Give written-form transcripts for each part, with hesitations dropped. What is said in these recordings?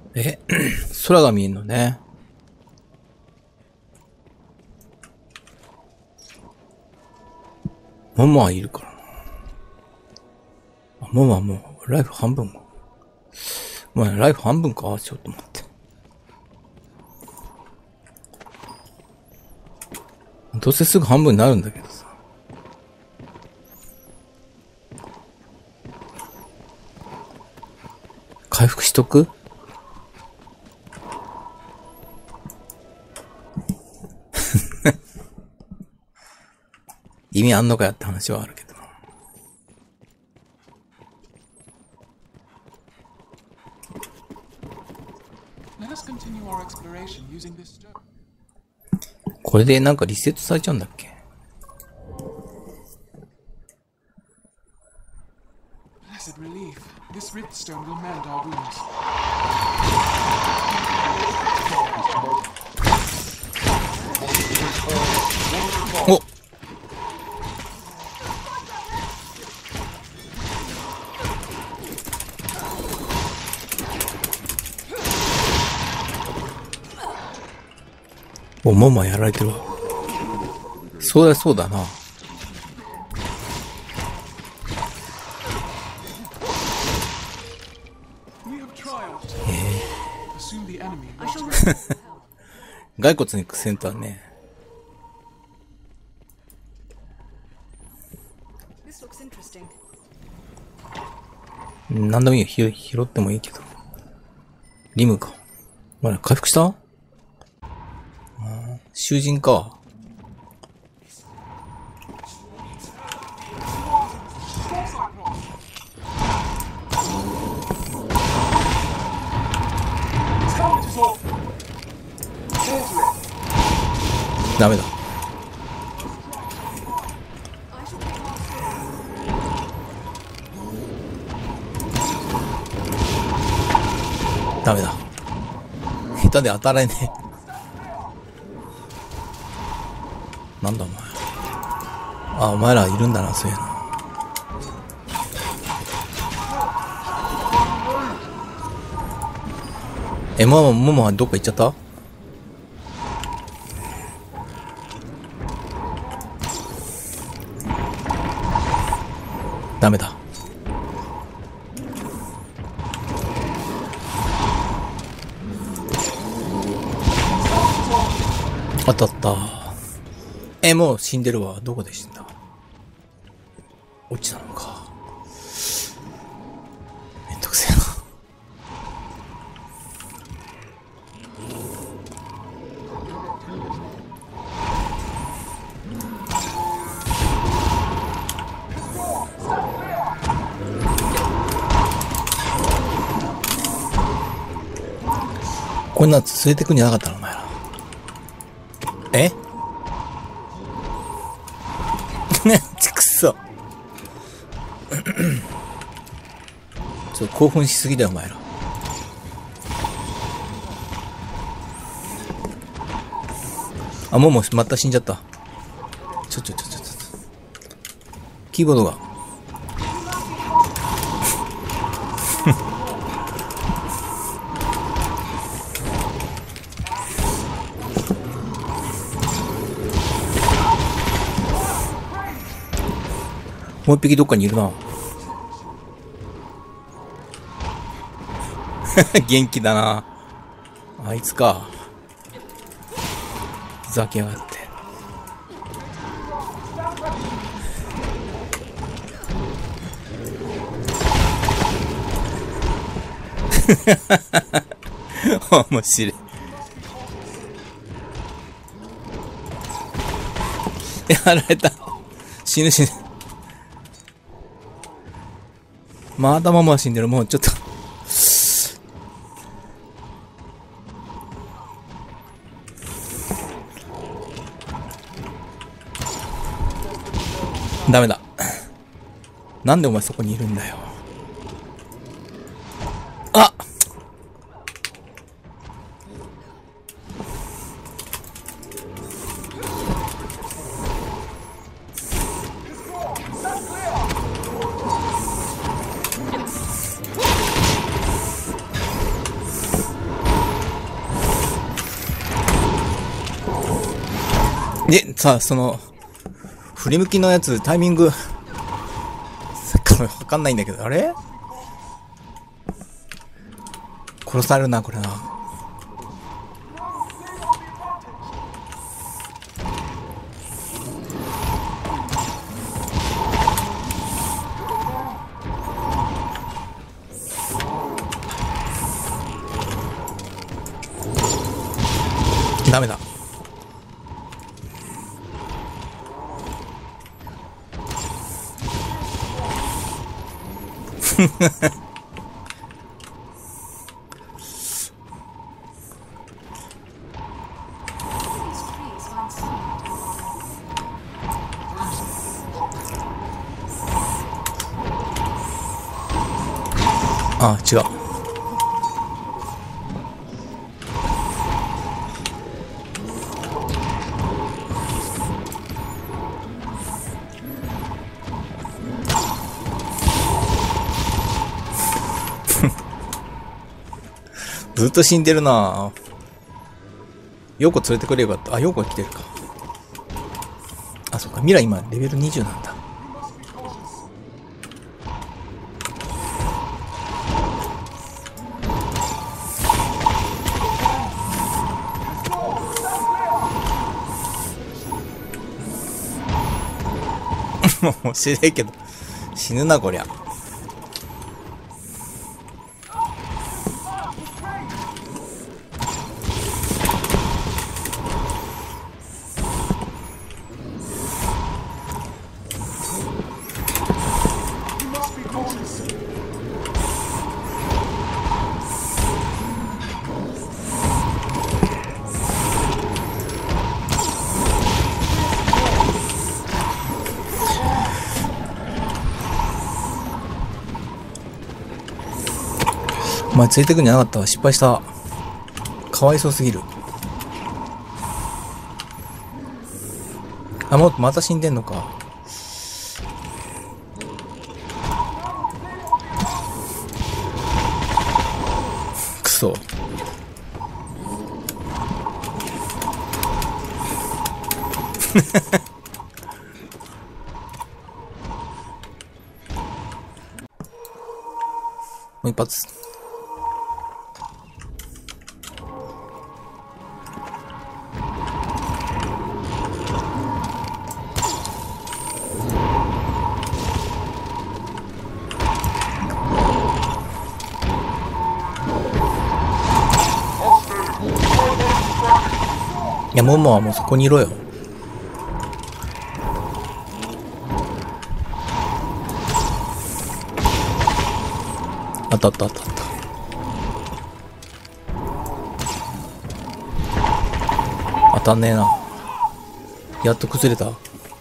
空が見えんのね。ママはいるからな。ママはもう、ライフ半分か。まあ、ライフ半分かちょっと待って。どうせすぐ半分になるんだけどさ。回復しとく？意味あんのかやって話はあるけど。これでなんかリセットされちゃうんだっけおお、ママやられてるわ。そうだな。骸骨に苦戦とはね。なんでもいいよ。拾ってもいいけど。リムか。まだ回復した？囚人か。ダメだ。ダメだ。下手で当たらねえ。なんだお前。あ、お前らいるんだな、そういうの。ママはどっか行っちゃった？ダメだ。当たった。もう死んでるわ。どこで死んだ？落ちたのか。めんどくせえな。こんな連れてくんじゃなかったのお前ら。ちくそ。ちょっと興奮しすぎだよお前ら。あ、もうまた死んじゃった。キーボードが。もう一匹どっかにいるな。元気だな。あいつか。ふざけやがって。面白い。やられた。死ぬ。まだママは死んでる。もうちょっと。ダメだ。なんでお前そこにいるんだよ。あっで、さあ、その、振り向きのやつ、タイミング、さっきからわかんないんだけど、あれ殺されるな、これな。ダメだ。あ、違う。ずっと死んでるな。ヨコ連れてくれよかった。あ、ヨコが来てるか。あ、そっか。ミラ今レベル20なんだ。もう知れんけど。死ぬな、こりゃ。お前連れてくんじゃなかったわ。失敗した。かわいそうすぎる。あ、もう、また死んでんのか。くそ。もう一発。いや、モモはもうそこにいろよ。当たった当たった。当たんねえな。やっと崩れた。で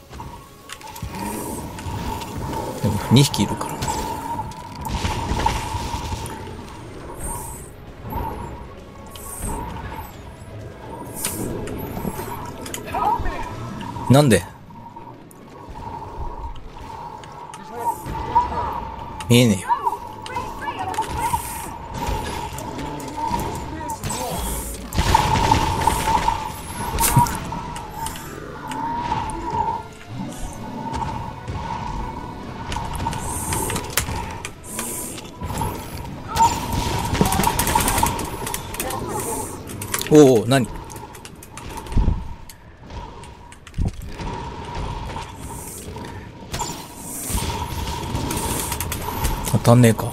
も2匹いるから。なんで見えねえよ。おお、何？当たんねえか。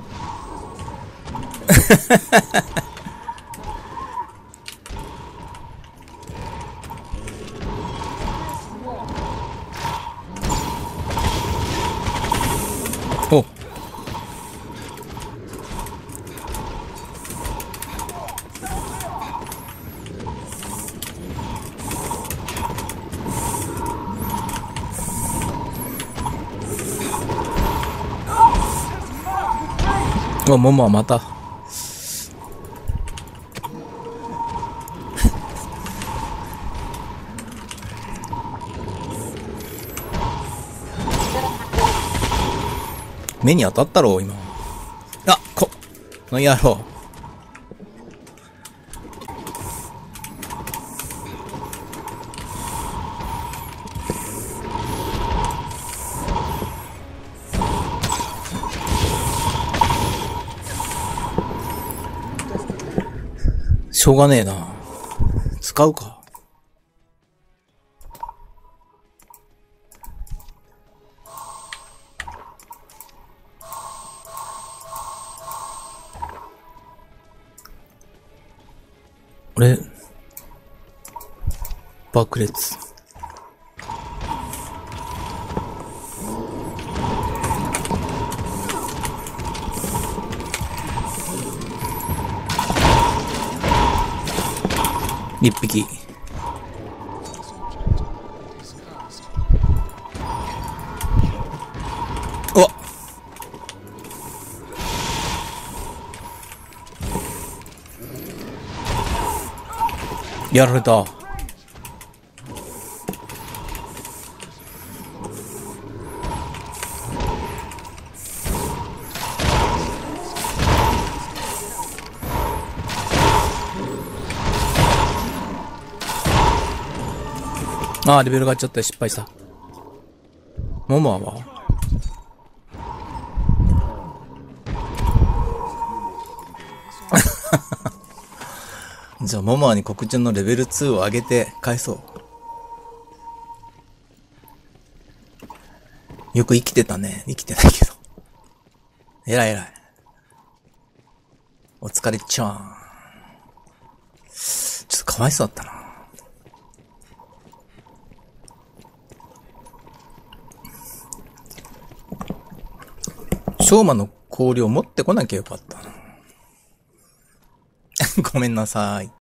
お、モモはまた。目に当たったろ今。あ、の野郎。 しょうがねえな。使うか。俺、爆裂。一匹。うわっ。やられた。ああ、レベルがちょっと失敗した。モモアはじゃあ、モモアに黒順のレベル2を上げて返そう。よく生きてたね。生きてないけど。偉い偉い。お疲れちゃん。ちょっとかわいそうだったな。しょうまの氷を持ってこなきゃよかったな。ごめんなさい。